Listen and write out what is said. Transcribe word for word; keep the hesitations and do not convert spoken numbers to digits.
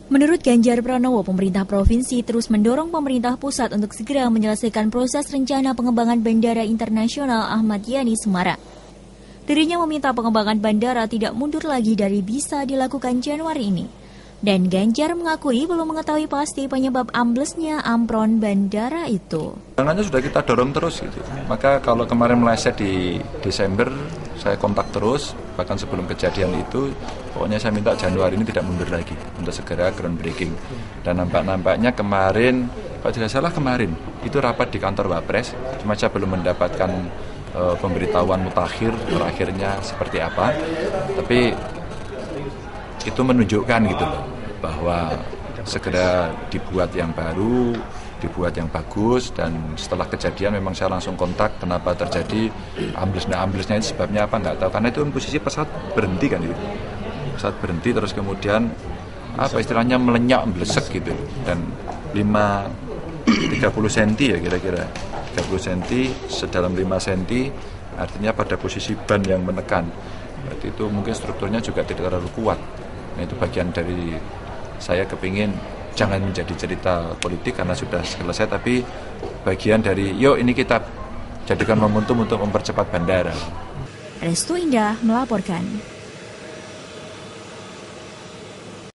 Menurut Ganjar Pranowo, pemerintah provinsi terus mendorong pemerintah pusat untuk segera menyelesaikan proses rencana pengembangan Bandara Internasional Ahmad Yani Semarang. Dirinya meminta pengembangan bandara tidak mundur lagi dari bisa dilakukan Januari ini. Dan Ganjar mengakui belum mengetahui pasti penyebab amblesnya ampron bandara itu. Dananya sudah kita dorong terus gitu. Maka kalau kemarin meleset di Desember, saya kontak terus, bahkan sebelum kejadian itu, pokoknya saya minta Januari ini tidak mundur lagi untuk segera groundbreaking. Dan nampak-nampaknya kemarin, Pak tidak salah kemarin, itu rapat di kantor Wapres, cuma saya belum mendapatkan e, pemberitahuan mutakhir terakhirnya seperti apa, tapi itu menunjukkan gitu loh, bahwa segera dibuat yang baru, dibuat yang bagus, dan setelah kejadian memang saya langsung kontak kenapa terjadi ambles. Nah amblesnya itu sebabnya apa nggak tahu, karena itu posisi pesawat berhenti kan itu, pesawat berhenti terus kemudian apa istilahnya melenyak blesek gitu, dan lima tiga puluh senti ya kira-kira tiga puluh senti sedalam lima senti, artinya pada posisi ban yang menekan. Berarti itu mungkin strukturnya juga tidak terlalu kuat. Nah itu bagian dari saya kepingin jangan menjadi cerita politik karena sudah selesai, tapi bagian dari yuk ini kita jadikan momentum untuk mempercepat bandara. Restu Indah melaporkan.